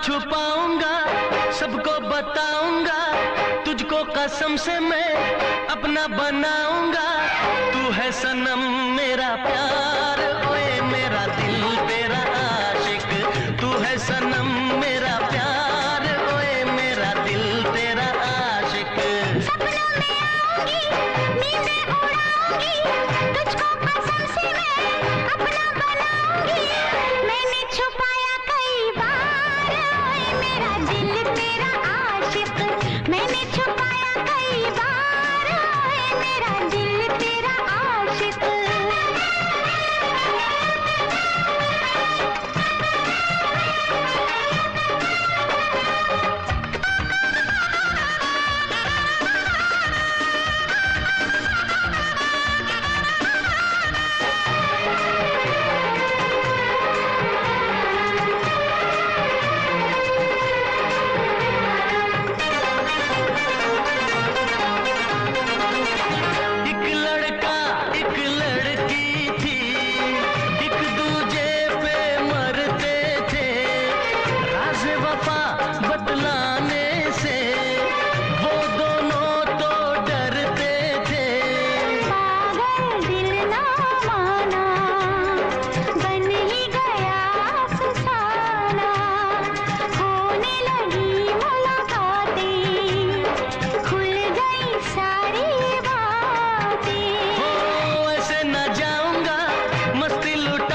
छुपाऊंगा, सबको बताऊंगा, तुझको कसम से मैं अपना बनाऊंगा। तू है सनम मेरा प्यार, ओए मेरा दिल तेरा आशिक। तू है सनम मेरा प्यार, ओए मेरा दिल तेरा आशिक। सपनों में आऊंगी, नींदें उड़ाऊंगी, तुझको कसम से मैं अपना बनाऊंगी। मैंने छुपाया कई बार, ओए मेरा दिल तेरा आशिक। मैंने छुपाया कई बार, ओए मेरा दिल तेरा आशिक। मस्ती लुट